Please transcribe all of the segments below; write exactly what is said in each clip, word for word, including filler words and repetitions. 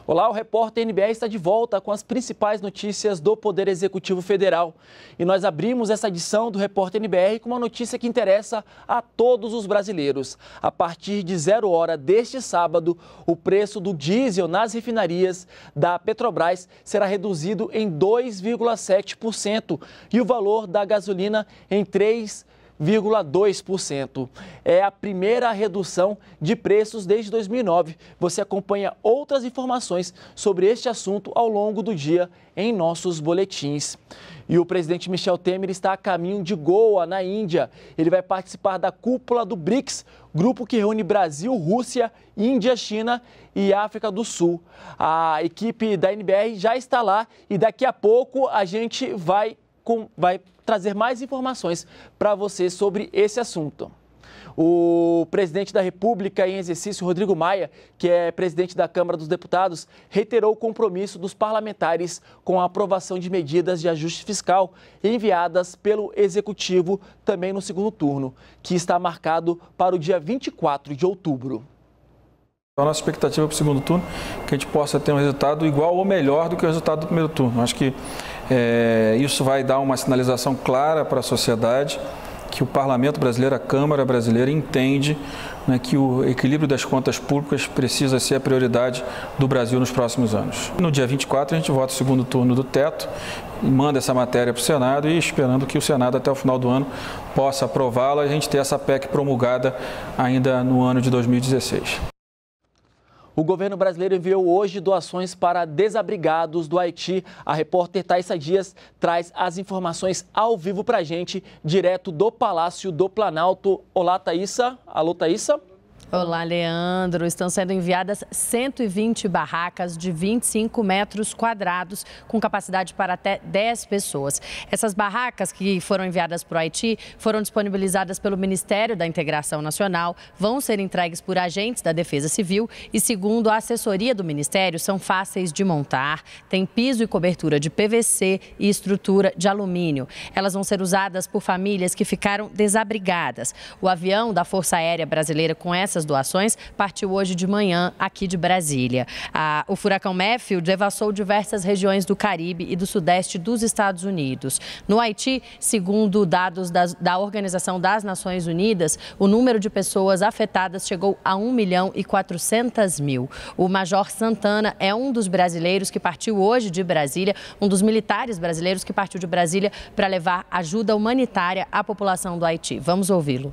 Olá, o repórter N B R está de volta com as principais notícias do Poder Executivo Federal. E nós abrimos essa edição do repórter N B R com uma notícia que interessa a todos os brasileiros. A partir de zero hora deste sábado, o preço do diesel nas refinarias da Petrobras será reduzido em dois vírgula sete por cento e o valor da gasolina em três vírgula dois por cento. É a primeira redução de preços desde dois mil e nove. Você acompanha outras informações sobre este assunto ao longo do dia em nossos boletins. E o presidente Michel Temer está a caminho de Goa, na Índia. Ele vai participar da cúpula do BRICS, grupo que reúne Brasil, Rússia, Índia, China e África do Sul. A equipe da N B R já está lá e daqui a pouco a gente vai, com, vai trazer mais informações para você sobre esse assunto. O presidente da República em exercício, Rodrigo Maia, que é presidente da Câmara dos Deputados, reiterou o compromisso dos parlamentares com a aprovação de medidas de ajuste fiscal enviadas pelo Executivo também no segundo turno, que está marcado para o dia vinte e quatro de outubro. A nossa expectativa para o segundo turno é que a gente possa ter um resultado igual ou melhor do que o resultado do primeiro turno. Acho que é, isso vai dar uma sinalização clara para a sociedade que o Parlamento brasileiro, a Câmara brasileira, entende, né, que o equilíbrio das contas públicas precisa ser a prioridade do Brasil nos próximos anos. No dia vinte e quatro a gente vota o segundo turno do teto, manda essa matéria para o Senado e esperando que o Senado até o final do ano possa aprová-la e a gente ter essa P E C promulgada ainda no ano de dois mil e dezesseis. O governo brasileiro enviou hoje doações para desabrigados do Haiti. A repórter Thaisa Dias traz as informações ao vivo para a gente, direto do Palácio do Planalto. Olá, Thaisa. Alô, Thaisa. Olá, Leandro. Estão sendo enviadas cento e vinte barracas de vinte e cinco metros quadrados, com capacidade para até dez pessoas. Essas barracas que foram enviadas para o Haiti foram disponibilizadas pelo Ministério da Integração Nacional, vão ser entregues por agentes da Defesa Civil e, segundo a assessoria do Ministério, são fáceis de montar, tem piso e cobertura de P V C e estrutura de alumínio. Elas vão ser usadas por famílias que ficaram desabrigadas. O avião da Força Aérea Brasileira com essa Essas doações partiu hoje de manhã aqui de Brasília. Ah, o furacão Matthew devassou diversas regiões do Caribe e do Sudeste dos Estados Unidos. No Haiti, segundo dados das, da Organização das Nações Unidas, o número de pessoas afetadas chegou a um milhão e quatrocentos mil. O Major Santana é um dos brasileiros que partiu hoje de Brasília, um dos militares brasileiros que partiu de Brasília para levar ajuda humanitária à população do Haiti. Vamos ouvi-lo.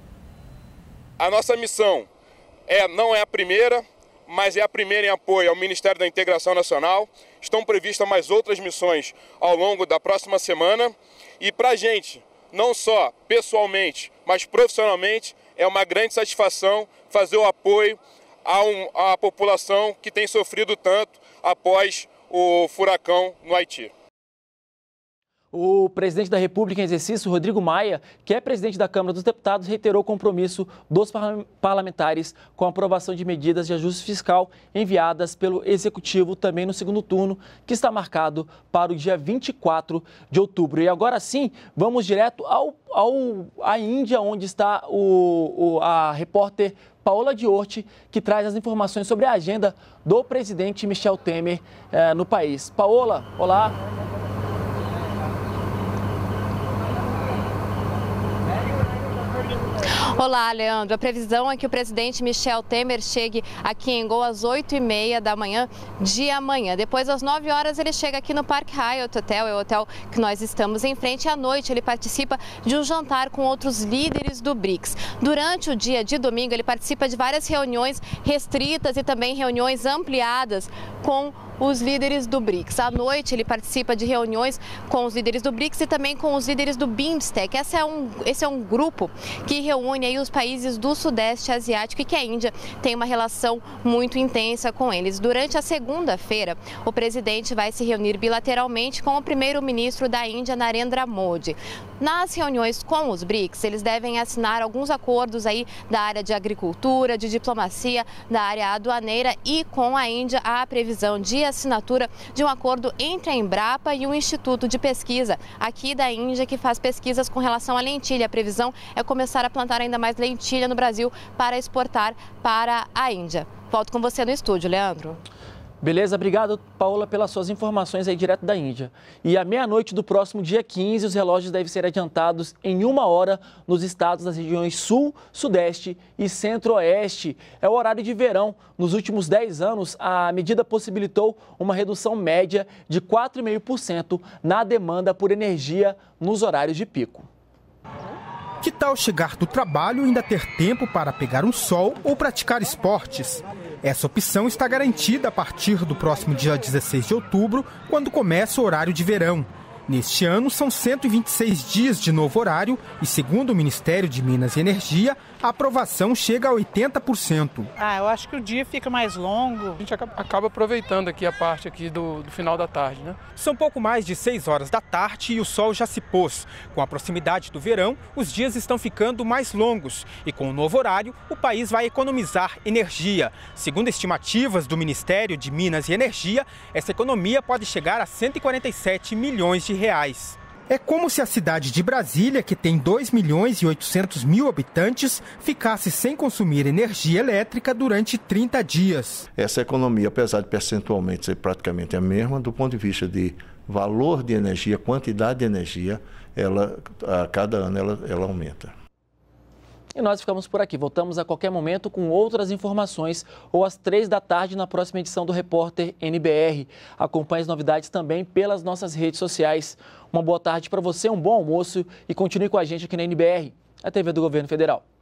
A nossa missão é, não é a primeira, mas é a primeira em apoio ao Ministério da Integração Nacional. Estão previstas mais outras missões ao longo da próxima semana. E para a gente, não só pessoalmente, mas profissionalmente, é uma grande satisfação fazer o apoio a um, à população que tem sofrido tanto após o furacão no Haiti. O presidente da República em exercício, Rodrigo Maia, que é presidente da Câmara dos Deputados, reiterou o compromisso dos parlamentares com a aprovação de medidas de ajuste fiscal enviadas pelo Executivo também no segundo turno, que está marcado para o dia vinte e quatro de outubro. E agora sim, vamos direto ao, ao, à Índia, onde está o, o, a repórter Paola Diorti, que traz as informações sobre a agenda do presidente Michel Temer eh, no país. Paola, olá. Olá, Leandro. A previsão é que o presidente Michel Temer chegue aqui em Goa às oito e meia da manhã de amanhã. Depois, às nove horas, ele chega aqui no Park Hyatt Hotel, é o hotel que nós estamos em frente. E à noite, ele participa de um jantar com outros líderes do BRICS. Durante o dia de domingo, ele participa de várias reuniões restritas e também reuniões ampliadas com os líderes do BRICS. À noite, ele participa de reuniões com os líderes do BRICS e também com os líderes do BIMSTEC. Esse é um, esse é um grupo que reúne aí os países do Sudeste Asiático e que a Índia tem uma relação muito intensa com eles. Durante a segunda-feira, o presidente vai se reunir bilateralmente com o primeiro-ministro da Índia, Narendra Modi. Nas reuniões com os BRICS, eles devem assinar alguns acordos aí da área de agricultura, de diplomacia, da área aduaneira e com a Índia há a previsão de assinatura de um acordo entre a Embrapa e um instituto de pesquisa aqui da Índia que faz pesquisas com relação à lentilha. A previsão é começar a plantar ainda mais lentilha no Brasil para exportar para a Índia. Volto com você no estúdio, Leandro. Beleza, obrigado, Paola, pelas suas informações aí direto da Índia. E à meia-noite do próximo dia quinze, os relógios devem ser adiantados em uma hora nos estados das regiões Sul, Sudeste e Centro-Oeste. É o horário de verão. Nos últimos dez anos, a medida possibilitou uma redução média de quatro vírgula cinco por cento na demanda por energia nos horários de pico. Que tal chegar do trabalho e ainda ter tempo para pegar um sol ou praticar esportes? Essa opção está garantida a partir do próximo dia dezesseis de outubro, quando começa o horário de verão. Neste ano, são cento e vinte e seis dias de novo horário e, segundo o Ministério de Minas e Energia, a aprovação chega a oitenta por cento. Ah, eu acho que o dia fica mais longo. A gente acaba aproveitando aqui a parte aqui do, do final da tarde, né? São pouco mais de seis horas da tarde e o sol já se pôs. Com a proximidade do verão, os dias estão ficando mais longos. E com o novo horário, o país vai economizar energia. Segundo estimativas do Ministério de Minas e Energia, essa economia pode chegar a cento e quarenta e sete milhões de reais. É como se a cidade de Brasília, que tem dois milhões e oitocentos mil habitantes, ficasse sem consumir energia elétrica durante trinta dias. Essa economia, apesar de percentualmente ser praticamente a mesma, do ponto de vista de valor de energia, quantidade de energia, ela, a cada ano ela, ela aumenta. E nós ficamos por aqui. Voltamos a qualquer momento com outras informações ou às três da tarde na próxima edição do Repórter N B R. Acompanhe as novidades também pelas nossas redes sociais. Uma boa tarde para você, um bom almoço e continue com a gente aqui na N B R, a T V do Governo Federal.